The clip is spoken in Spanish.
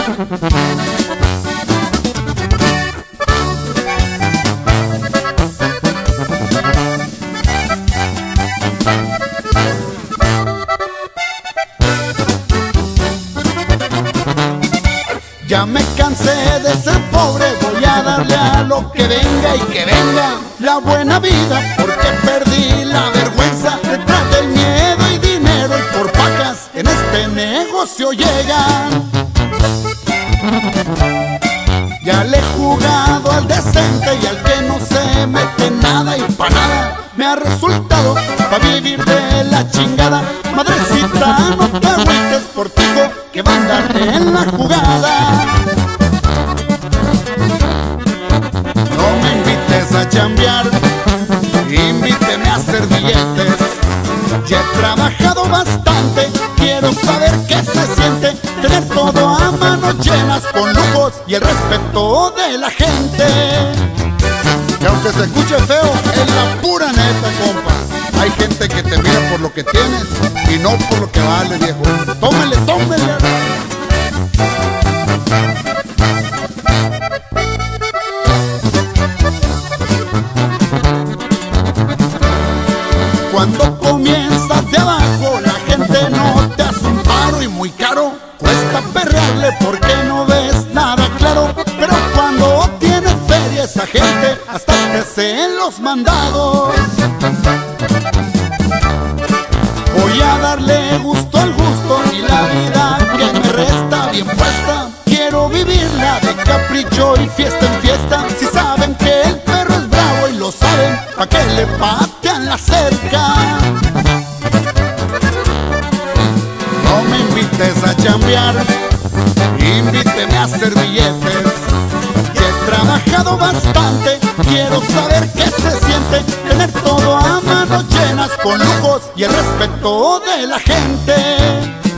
Ya me cansé de ser pobre, voy a darle a lo que venga y que venga la buena vida, porque perdí la vergüenza detrás del miedo y dinero, y por pacas en este negocio llegan. Ya le he jugado al decente y al que no se mete nada, y pa' nada me ha resultado pa' vivir de la chingada. Madrecita, no te agüites por tu hijo que va a andar en la jugada. No me invites a chambear, invíteme a hacer billetes. Ya he trabajado bastante, quiero saber qué se siente tener todo a manos llenas, con lujos y el respeto de la gente. Y aunque se escuche feo, es la pura neta, compa. Hay gente que te mira por lo que tienes y no por lo que vale, viejo. Tómele, tómele. Cuando comienzas de abajo, la gente no te hace un paro, y muy caro cuesta perrearle porque no ves nada claro. Pero cuando tienes feria, esa gente hasta te hace los mandados. Voy a darle gusto al gusto y la vida que me resta bien puesta. Quiero vivirla de capricho y fiesta en fiesta. Si saben que el perro es bravo y lo saben, pa' que le patean la cerca. No me invites a chambear, invíteme a hacer billetes. Ya he trabajado bastante, quiero saber qué se siente tener todo a manos llenas, con lujos y el respeto de la gente.